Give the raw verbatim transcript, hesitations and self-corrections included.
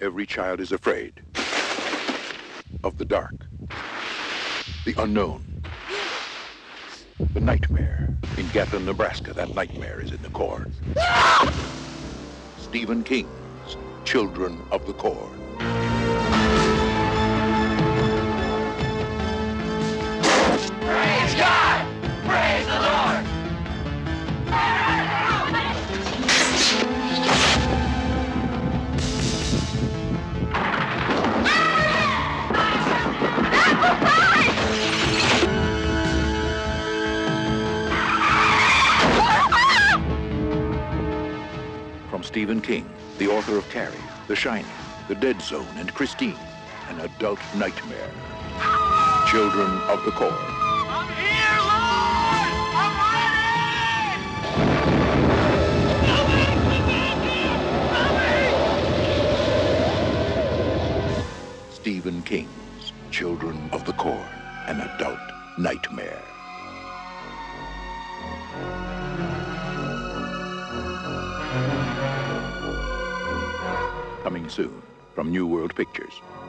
Every child is afraid of the dark, the unknown, the nightmare. In Gatlin, Nebraska, that nightmare is in the corn. Stephen King's Children of the Corn. Praise God! Praise the Lord! From Stephen King, the author of Carrie, The Shining, The Dead Zone, and Christine, an adult nightmare. Children of the Corn. I'm here, Lord! I'm ready! Stephen King's Children of the Corn, an adult nightmare. Coming soon from New World Pictures.